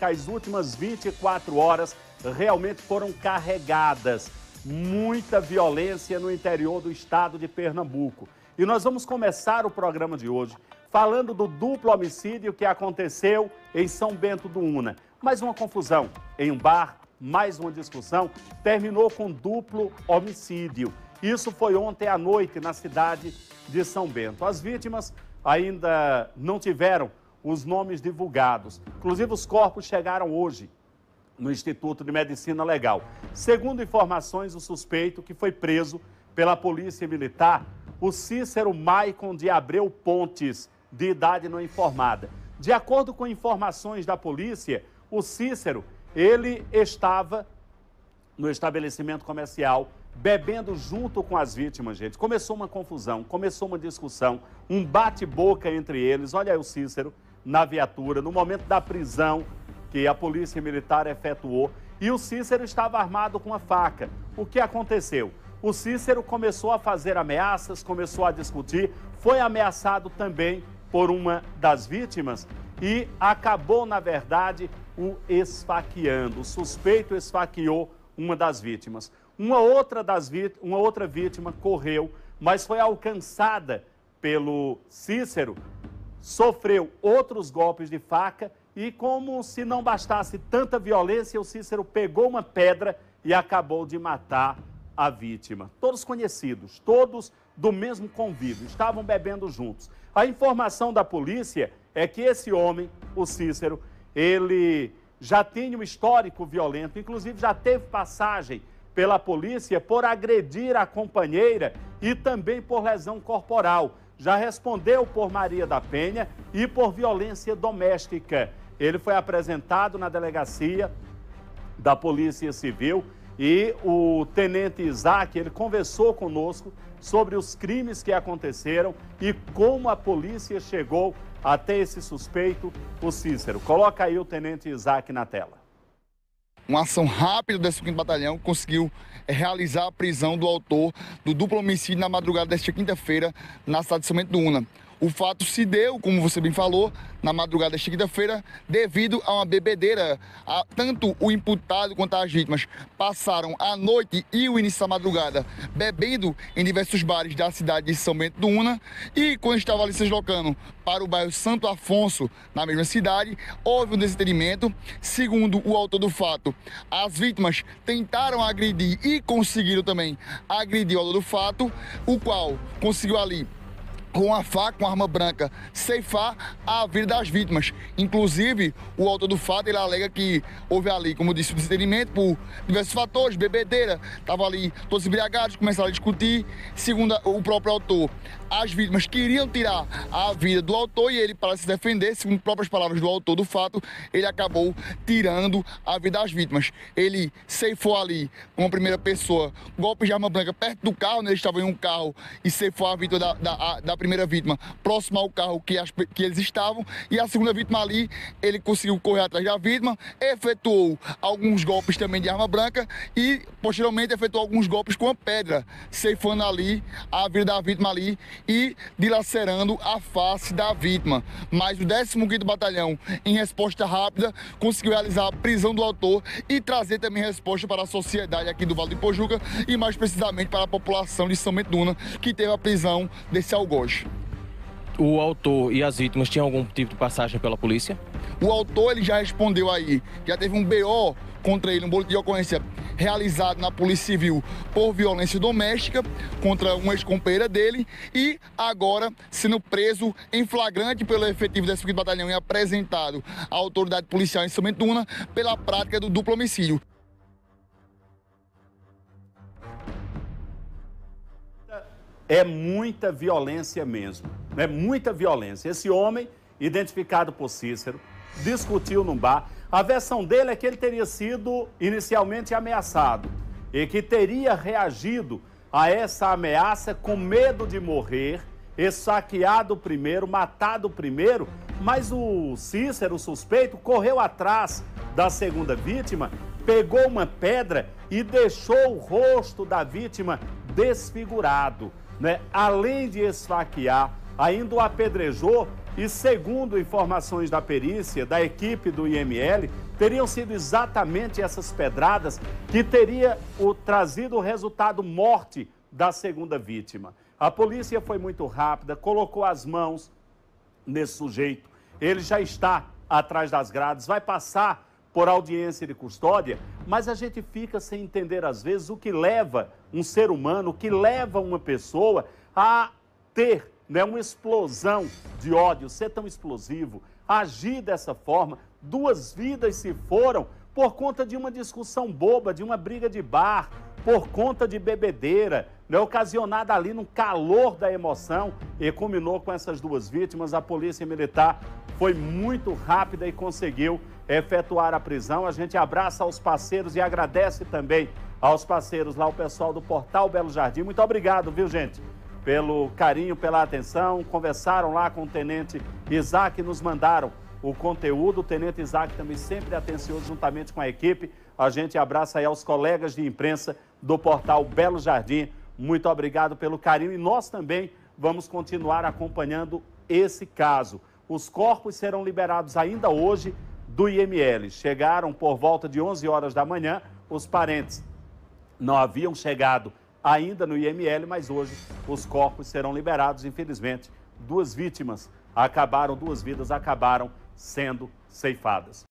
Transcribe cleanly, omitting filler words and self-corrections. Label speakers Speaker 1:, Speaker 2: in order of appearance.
Speaker 1: Pernambuco, as últimas 24 horas realmente foram carregadas. Muita violência no interior do estado de Pernambuco. E nós vamos começar o programa de hoje falando do duplo homicídio que aconteceu em São Bento do Una. Mais uma confusão em um bar, mais uma discussão, terminou com duplo homicídio. Isso foi ontem à noite na cidade de São Bento. As vítimas ainda não tiveram os nomes divulgados. Inclusive, os corpos chegaram hoje no Instituto de Medicina Legal. Segundo informações, o suspeito que foi preso pela Polícia Militar, o Cícero Maicon de Abreu Pontes, de idade não informada. De acordo com informações da polícia, o Cícero, ele estava no estabelecimento comercial, bebendo junto com as vítimas, gente. Começou uma confusão, começou uma discussão, um bate-boca entre eles. Olha aí o Cícero na viatura, no momento da prisão que a Polícia Militar efetuou, e o Cícero estava armado com uma faca. O que aconteceu? O Cícero começou a fazer ameaças, começou a discutir, foi ameaçado também por uma das vítimas e acabou, na verdade, o esfaqueando. O suspeito esfaqueou uma das vítimas. Uma outra vítima correu, mas foi alcançada pelo Cícero, sofreu outros golpes de faca e, como se não bastasse tanta violência, o Cícero pegou uma pedra e acabou de matar a vítima. Todos conhecidos, todos do mesmo convívio, estavam bebendo juntos. A informação da polícia é que esse homem, o Cícero, ele já tinha um histórico violento, inclusive já teve passagem pela polícia por agredir a companheira e também por lesão corporal. Já respondeu por Maria da Penha e por violência doméstica. Ele foi apresentado na delegacia da Polícia Civil e o tenente Isaac, ele conversou conosco sobre os crimes que aconteceram e como a polícia chegou até esse suspeito, o Cícero. Coloca aí o tenente Isaac na tela.
Speaker 2: Uma ação rápida do 15º Batalhão conseguiu realizar a prisão do autor do duplo homicídio na madrugada desta quinta-feira na cidade de São Bento do Una. O fato se deu, como você bem falou, na madrugada desta quinta-feira, devido a uma bebedeira. Tanto o imputado quanto as vítimas passaram a noite e o início da madrugada bebendo em diversos bares da cidade de São Bento do Una. E quando estava ali se deslocando para o bairro Santo Afonso, na mesma cidade, houve um desentendimento. Segundo o autor do fato, as vítimas tentaram agredir e conseguiram também agredir o autor do fato, o qual conseguiu ali, com a faca, com a arma branca, ceifar a vida das vítimas. Inclusive, o autor do fato, ele alega que houve ali, como eu disse, um desentendimento por diversos fatores, bebedeira, estavam ali todos embriagados, começaram a discutir. Segundo o próprio autor, as vítimas queriam tirar a vida do autor e ele, para se defender, segundo próprias palavras do autor do fato, ele acabou tirando a vida das vítimas. Ele ceifou ali, com a primeira pessoa, golpes de arma branca perto do carro, né? Ele estava em um carro e ceifou a vida da primeira vítima próxima ao carro que eles estavam, e a segunda vítima ali, ele conseguiu correr atrás da vítima, efetuou alguns golpes também de arma branca e posteriormente efetuou alguns golpes com a pedra, ceifando ali a vida da vítima ali e dilacerando a face da vítima. Mas o 15º Batalhão, em resposta rápida, conseguiu realizar a prisão do autor e trazer também resposta para a sociedade aqui do Vale do Ipojuca e mais precisamente para a população de São Bento do Una, que teve a prisão desse algoz.
Speaker 3: O autor e as vítimas tinham algum tipo de passagem pela polícia?
Speaker 2: O autor, ele já respondeu aí, já teve um BO contra ele, um boletim de ocorrência realizado na Polícia Civil por violência doméstica contra uma ex-companheira dele e agora sendo preso em flagrante pelo efetivo do 15º Batalhão e apresentado à autoridade policial em São Bento do Una pela prática do duplo homicídio.
Speaker 1: É muita violência mesmo, é muita violência. Esse homem, identificado por Cícero, discutiu num bar. A versão dele é que ele teria sido inicialmente ameaçado e que teria reagido a essa ameaça com medo de morrer, esfaqueado primeiro, matado primeiro, mas o Cícero, o suspeito, correu atrás da segunda vítima, pegou uma pedra e deixou o rosto da vítima desfigurado, né? Além de esfaquear, ainda o apedrejou e, segundo informações da perícia, da equipe do IML, teriam sido exatamente essas pedradas que teria trazido o resultado morte da segunda vítima. A polícia foi muito rápida, colocou as mãos nesse sujeito. Ele já está atrás das grades, vai passar por audiência de custódia, mas a gente fica sem entender às vezes o que leva um ser humano, o que leva uma pessoa a ter, né, uma explosão de ódio, ser tão explosivo, agir dessa forma. 2 vidas se foram por conta de uma discussão boba, de uma briga de bar, por conta de bebedeira, né, ocasionada ali no calor da emoção, e culminou com essas 2 vítimas. A Polícia Militar foi muito rápida e conseguiu efetuar a prisão. A gente abraça aos parceiros e agradece também aos parceiros lá, o pessoal do Portal Belo Jardim. Muito obrigado, viu, gente, pelo carinho, pela atenção. Conversaram lá com o Tenente Isaac, nos mandaram o conteúdo. O Tenente Isaac também sempre atencioso juntamente com a equipe. A gente abraça aí aos colegas de imprensa do Portal Belo Jardim. Muito obrigado pelo carinho e nós também vamos continuar acompanhando esse caso. Os corpos serão liberados ainda hoje do IML. Chegaram por volta de 11 horas da manhã. Os parentes não haviam chegado ainda no IML, mas hoje os corpos serão liberados. Infelizmente, 2 vidas acabaram sendo ceifadas.